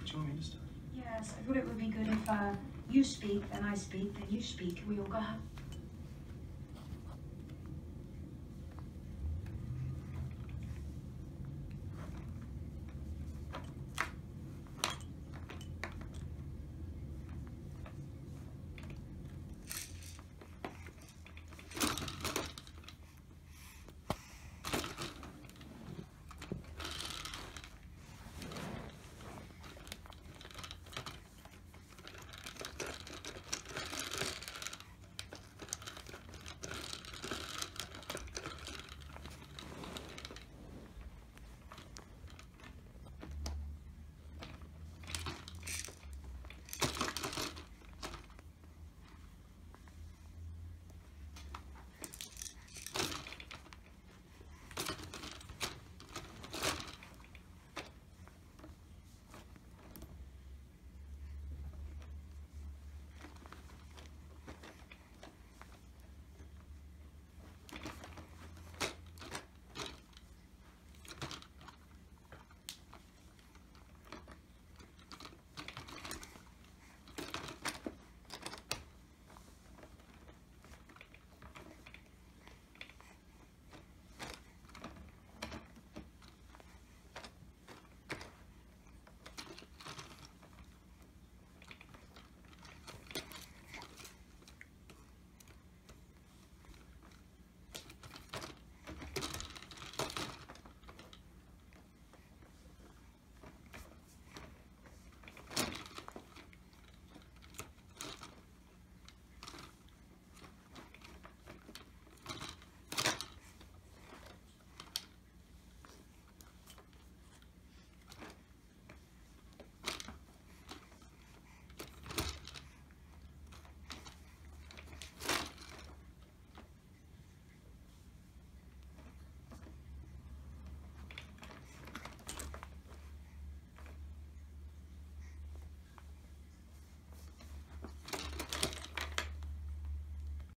Do you want me to start? Yes, I thought it would be good if you speak, then I speak, then you speak, and we all go home.